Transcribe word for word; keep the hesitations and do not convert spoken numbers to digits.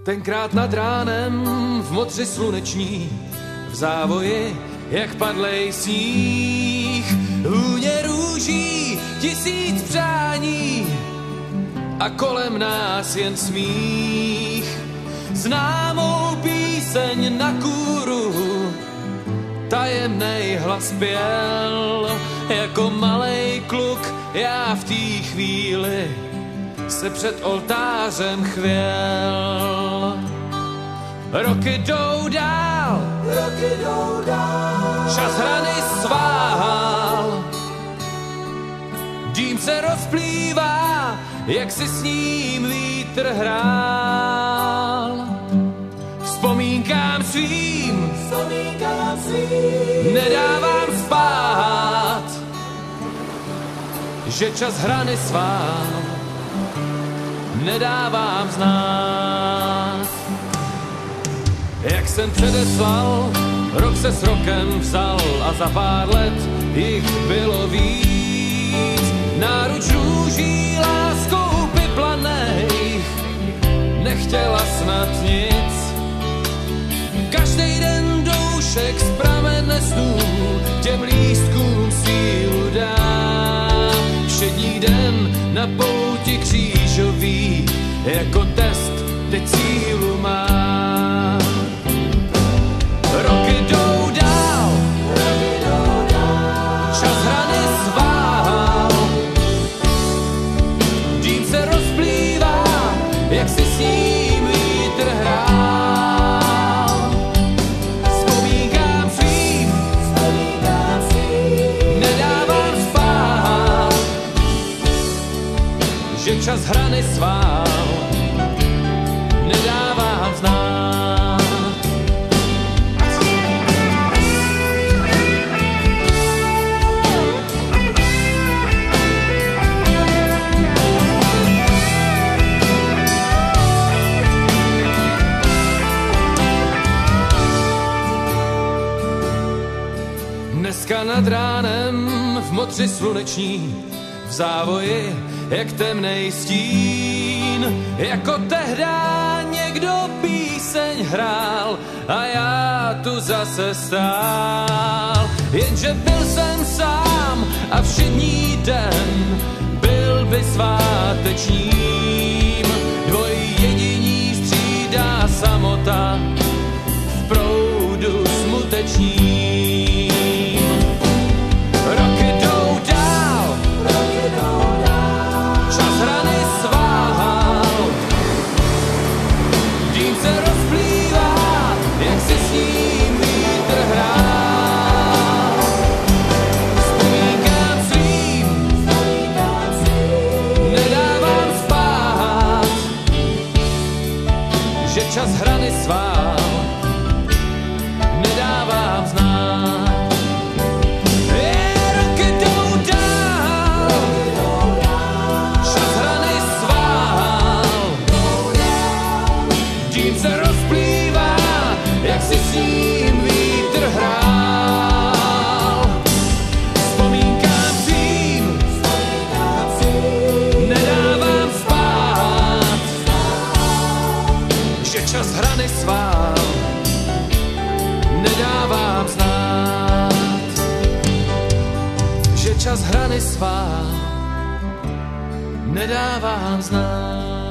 Tenkrát nad ránem v modři sluneční, v závoji, jak padlej sníh, vůně růží, tisíc přání a kolem nás jen smích. Známou píseň na kůru, tajemnej hlas pěl, jako malej kluk já v té chvíli se před oltářem chvěl. Roky jdou dál, roky jdou dál, čas hrany svál, dým se rozplývá, jak si s ním vítr hrál. Vzpomínkám svým, vzpomínkám svým, nedávám spát, že čas hrany svál nedávám znát. Jak jsem předeslal, rok se s rokem vzal a za pár let jich bylo víc. Náruč růží láskou piplaných nechtěla snad nic. Každej den doušek z pramene snů těm lístkům sílu dá. Všední den na pouti křížový jako test teď sílu má. Roky jdou dál, roky jdou dál, čas hrany svál, dým se rozplývá, jak si s ním vítr hrál. Vzpomínkám svým, vzpomínkám svým, nedávám spát, že čas hrany svál nedávám znát. Dneska nad ránem v modři sluneční, v závoji jak temnej stín, jako tehda někdo píseň hrál a já tu zase stál. Jenže byl jsem sám a všední den byl by svátečním. Dvojí jediní střídá samota v proudu smutečním. Roky jdou dál, roky jdou dál, čas hrany svál, dým se rozplývá, jak si s ním vítr hrál. Vzpomínkám svým, vzpomínkám svým, nedávám spát, že čas hrany svál nedávám znát. Dým se rozplývá, jak si s ním vítr hrál. Vzpomínkám svým, nedávám spát, že čas hrany svál nedávám znát. Že čas hrany svál nedávám znát.